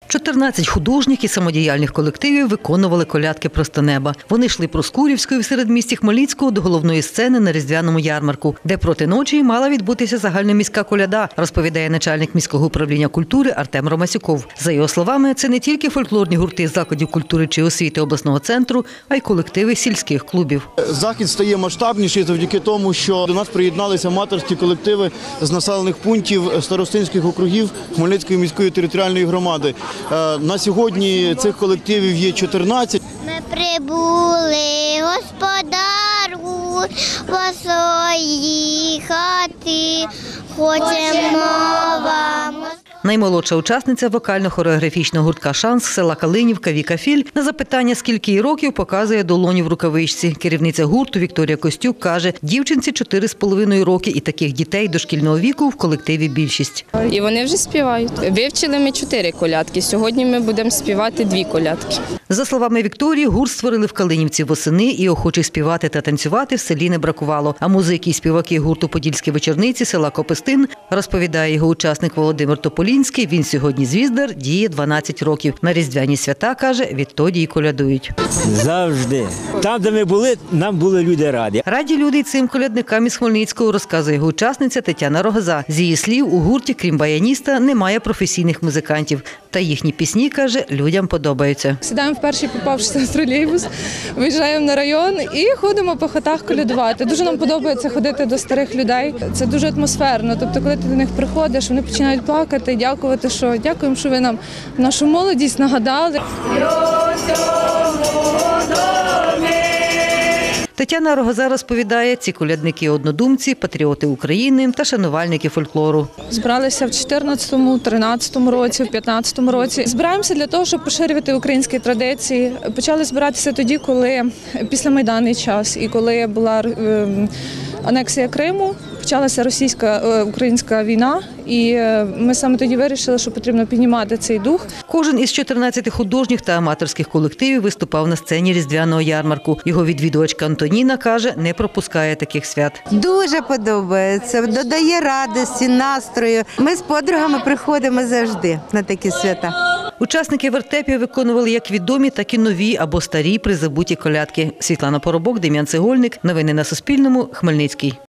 14 художніх і самодіяльних колективів виконували колядки «Просто неба». Вони йшли Проскурівською в середмісті Хмельницького до головної сцени на Різдвяному ярмарку, де проти ночі мала відбутися загальноміська коляда, розповідає начальник міського управління культури Артем Ромасюков. За його словами, це не тільки фольклорні гурти закладів культури чи освіти обласного центру, а й колективи сільських клубів. Захід стає масштабніший завдяки тому, що до нас приєдналися аматорські колективи з населених пунктів старостинських округів Хмельницької міської територіальної громади. На сьогодні цих колективів є 14. Ми прибули, господару, по своїй хаті, хочемо вам. Наймолодша учасниця вокально-хореографічного гуртка «Шанс» села Калинівка Віка Філь на запитання, скільки їй років, показує долоню в рукавичці. Керівниця гурту Вікторія Костюк каже, дівчинці 4,5 роки і таких дітей дошкільного віку в колективі більшість. І вони вже співають. Вивчили ми 4 колядки, сьогодні ми будемо співати 2 колядки. За словами Вікторії, гурт створили в Калинівці восени і охочих співати та танцювати в селі не бракувало. А музики і співаки гурту «Подільські вечорниці» села Копистин, розповідає його учасник Володимир Тополінський, він сьогодні звіздар, діє 12 років. На різдвяні свята, каже, відтоді й колядують. Завжди. Там, де ми були, нам були люди раді. Раді люди й цим колядникам із Хмельницького, розказує його учасниця Тетяна Рогоза. З її слів, у гурті, крім баяніста, немає професійних музикантів. Та їхні пісні, каже, людям подобаються. Сідаємо в перший попавшися тролейбус, виїжджаємо на район і ходимо по хатах колядувати. Дуже нам подобається ходити до старих людей. Це дуже атмосферно. Тобто, коли ти до них приходиш, вони починають плакати, дякувати, що дякуємо, що ви нам нашу молодість нагадали. Тетяна Рогоза розповідає, ці колядники – однодумці, патріоти України та шанувальники фольклору. Збиралися в 2014-му, 2013 році, в 2015 році. Збираємося для того, щоб поширювати українські традиції. Почали збиратися тоді, коли післямайданний час і коли була анексія Криму, почалася російсько-українська війна, і ми саме тоді вирішили, що потрібно піднімати цей дух. Кожен із 14 художніх та аматорських колективів виступав на сцені Різдвяного ярмарку. Його відвідувачка Антоніна каже, не пропускає таких свят. Дуже подобається, додає радості, настрою. Ми з подругами приходимо завжди на такі свята. Учасники вертепів виконували як відомі, так і нові або старі призабуті колядки. Світлана Поробок, Дем'ян Цегольник. Новини на Суспільному. Хмельницький.